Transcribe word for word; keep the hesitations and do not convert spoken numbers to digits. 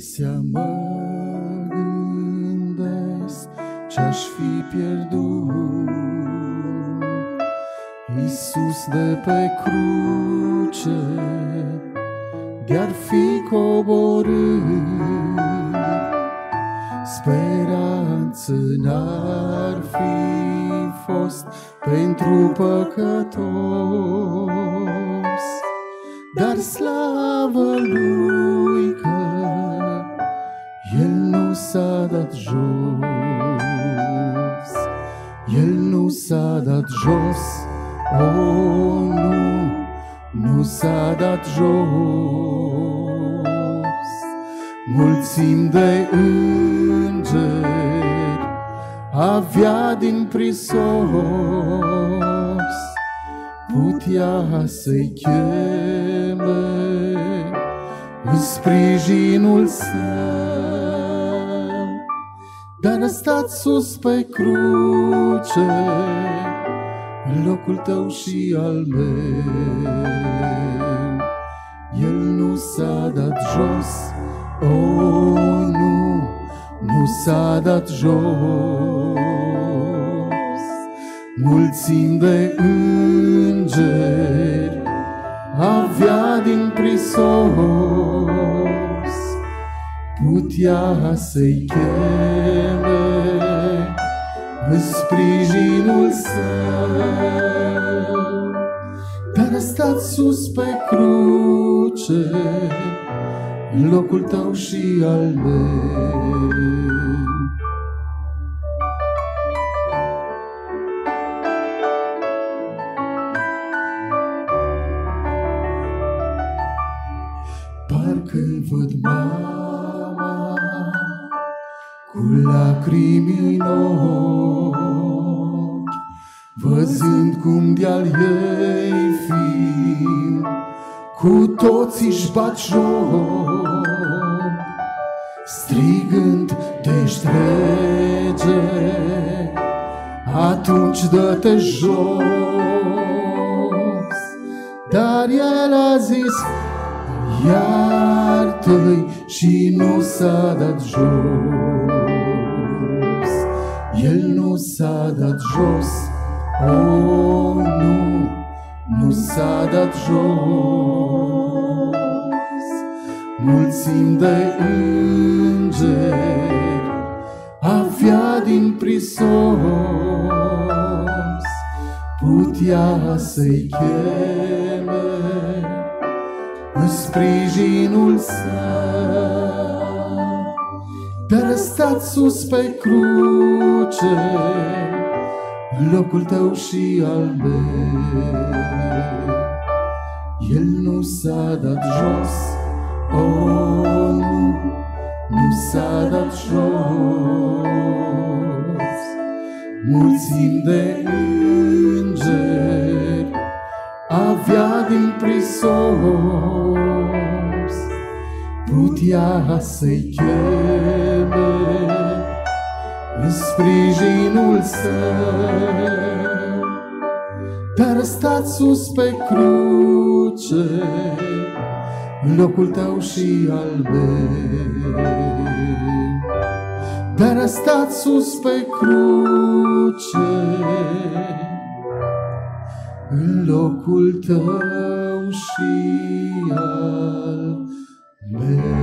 Adesea mă gândesc ce-aș fi pierdut. Iisus de pe cruce de-ar fi coborât, speranță n-ar fi fost pentru păcătos, dar slavă Lui că El nu s-a dat jos, El nu s-a dat jos, oh nu, nu s-a dat jos. Mulțimi de îngeri avea din prisos, putea să-i cheme în sprijinul său, dar a stat sus pe cruce în locul tău și al meu. El nu s-a dat jos, oh nu, nu s-a dat jos. Mulțimi de îngeri avea din prisos, putea să-i cheme în sprijinul său, dar a stat sus pe cruce în locul tău și al meu. Parcă-i văd mama cu lacrimi în ochi, văzând cum de-al ei fiind cu toți își bat joc, strigând te-și trece, atunci dă-te jos. Dar el a zis iartă-i și nu s-a dat jos. El nu s-a dat jos, oh nu, nu s-a dat jos. Mulțimi de îngeri avea din prisos, putea să-i cheme în sprijinul său, dar a stat sus pe cruce în locul tău și al meu. El nu s-a dat jos, oh nu, nu s-a dat jos. Mulțimi de îngeri avea din prisos, putea să-i cheme în sprijinul său, dar a stat sus pe cruce în locul tău și al meu. Dar a stat sus pe cruce în locul tău și al meu.